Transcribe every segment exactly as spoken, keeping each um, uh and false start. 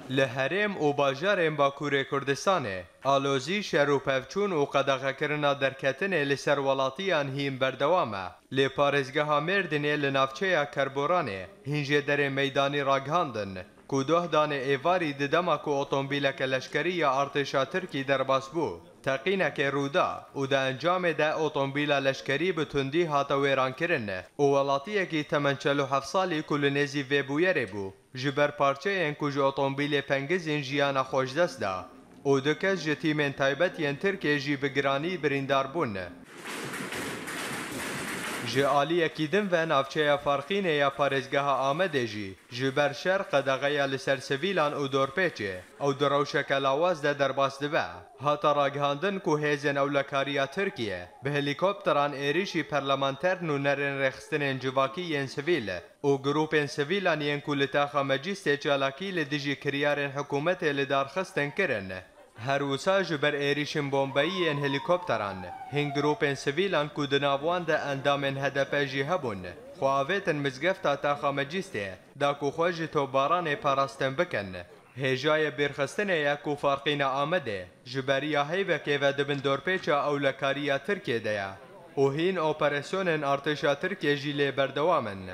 لهرم و باجارم باکوری کردستانه آلوزی شهر و پفچون و قدغه کرنا درکتن لسر ولاتیان هیم بردوامه لپارزگاه مردنه لنافچه کربورانه هنجه در میدانی راگهاندن کودوه دان ایواری ددمک و اتومبیلک لشکری یا ارتشا ترکی در باس بو تقینک رودا و دا انجام دا اتومبیل لشکری بتندی هاتا ویران کرن و ولاتیه کی تمن چلو هفت سالی کل نزی ویبویره بو جبر پارچه این کج اتومبیل پنگزین جیانا خوش دست دا و دکس جتیمن تایبت ین ترکی جی بگرانی بریندار بون جه آلی اکیدن و نافچه فرقینه یا پارزگاه آمده جی جبر شر قدغه یا لسر سویلان او دور پیچه او دروشک لاواز ده در باس دبه هاتا راگهاندن که هیزن اولکاریا ترکیه به هلیکوپتران ایریشی پرلمانتر نو نرن رخستن جواکی ین سویل او گروپین سویلان ین کولتاخا مجیسته چالاکی لدیجی کریارن حکومت لدارخستن کرن هر وسا جبر ایریشن بومبایی ان هلیکوپتران هنگ گروپن سویلان کو دناوان ده اندامن هدف جی هبون خواهویتن مزگفتا تا خامجیسته دا کو خوش تو باران پاراستن بکن هجای برخستن یا کو فارقین آمده جبریا هیوه که و دبن دورپیچا اولکاریا ترکیه دیا او هین اپریسیونن ارتشا ترکیه جیلی بردوامن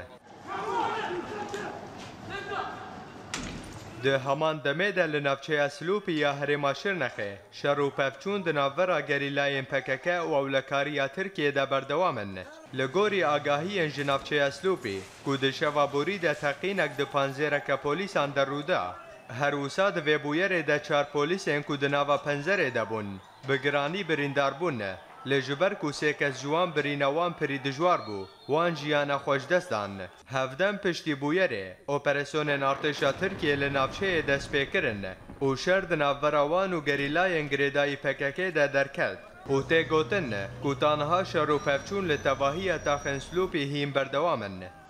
ده همان دمه ده لنفچه سلوپی یا هرما شرنخه شر و پفچون ده ناورا گریلاین پککه و اولکاریا ترکیه ده بردوامن لگوری آگاهی جنفچه سلوپی که ده شوا بوری ده تقینک ده پانزیرک پولیسان در رودا هر وسا ده ویبویر ده چار پولیسین که ده ناوا پنزره ده بون بگرانی بریندار بون لجبر کو سیکس جوان برینوان پری دجوار بو وان جیانا خوش دستان هفدم پشتی بویره اپریسیون ارتشا ترکیه لنافچه دست پیکرن او شرد ناوراوان و گریلای گریدای پککه ده درکت او تی گوتن کو تانها شر و پفچون لتواهی تاخن سلوپی هیم بردوامن